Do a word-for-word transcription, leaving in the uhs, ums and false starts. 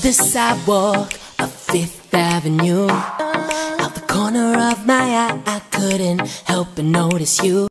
the sidewalk of Fifth Avenue. Out the corner of my eye, I couldn't help but notice you.